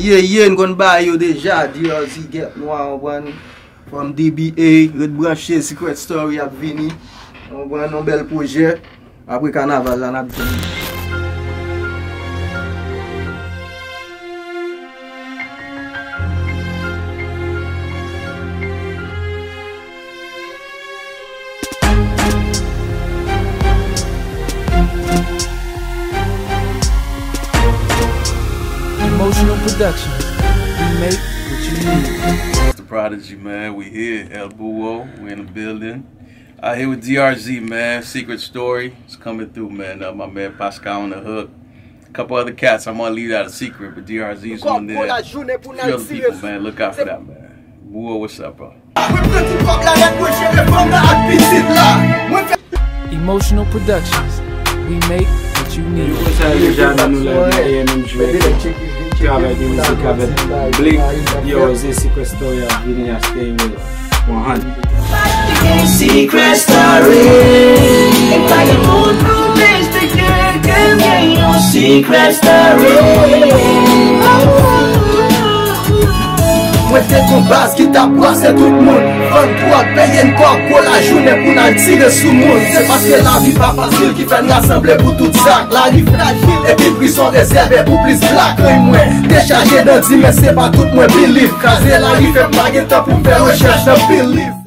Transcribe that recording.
Yen kon ba yo deja, DRZ get noir one from DBA, Red Branché, Secret Story ap vini. On voit un bel projet. Après carnaval là n'a pas. Emotional production. We make what you need. It's the Prodigy, man. We here, El Buo. We in the building. Out here with DRZ, man. Secret Story. It's coming through, man. My man Pasca on the hook. A couple other cats. I'm gonna leave that a secret, but DRZ's on there. A few other people, man. Look out for that, man. Buo, what's up, bro? Emotional productions. We make what you need. Yo, c'est Secret Story à venir à stay with 100. Secret Story. If I can move through this, the girl can get your secret story. Mwen te kon bas ki ta brase tout moun. 23 paye encore pour la journée pour nan tirer sous moun. C'est parce que la vie pas facile qui fait nous rassembler pour tout ça. La vie fragile et puis prison réservée pour plus black. Moi déchargé d'un dit mais c'est pas tout moi believe. Kaze la vie fait pas de temps pour faire recherche de believe.